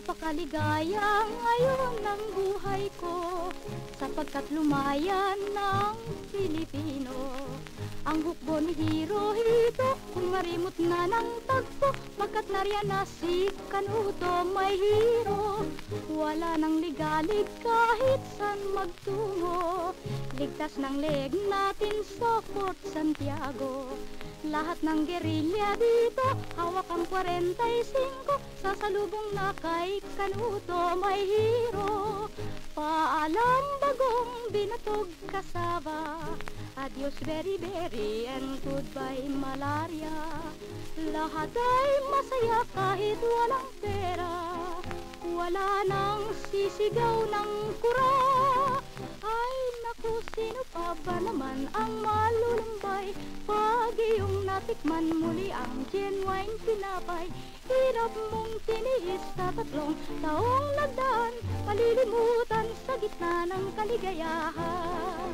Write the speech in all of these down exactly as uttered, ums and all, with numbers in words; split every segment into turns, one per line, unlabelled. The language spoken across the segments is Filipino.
Napakaligaya ngayon ng buhay ko, sapagkat lumayan ng Pilipino. Ang hukbo ni Hirohito, kung marimot na ng tagpo, pagkat nariyan na si Canuto may hero. Wala nang ligalig kahit san magtungo, ligtas ng leg natin sa Fort Santiago. Lahat ng gerilya dito, hawak ang forty-five, sasalubong na kay Canuto may hero. Paalam Bagong Binatog Kasaba, adios very very and goodbye malaria. Lahat ay masaya kahit walang pera, wala nang sisigaw ng kura. Ay naku, sino pa ba naman ang malulumbay pag iyong natikman muli ang genuine tinapay? Hirap mong tiniis sa tatlong taong nagdaan, malilimutan sa gitna ng kaligayahan.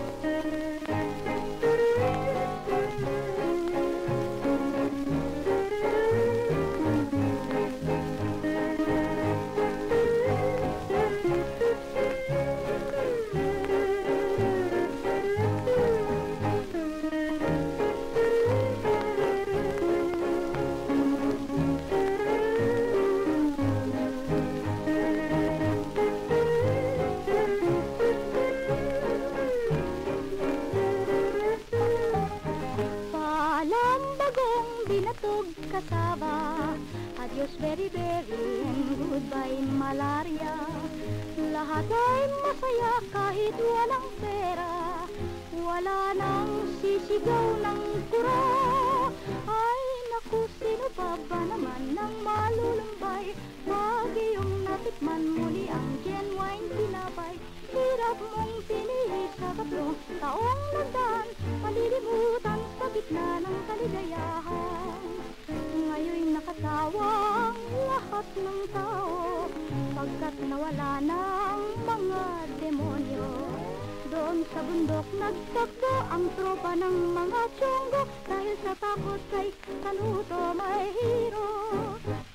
Binatog Kasaba, adios very very and goodbye malaria. Lahat ay masaya kahit walang pera, wala nang sisigaw ng kura. Ay naku, sino pa ba naman ang malulumbay pag iyong natikman muli ang genuine tinapay? Hirap mong tiniis sa tatlong taong nagdaan, malilimutan sa gitna ng kaligayahan. Ngayon'y nakatawa ang lahat ng tao, pagkat nawala na ang mga demonyo. Doon sa bundok nagtagpo ang tropa ng mga tiyonggo, dahil sa takot kay Canuto may hero.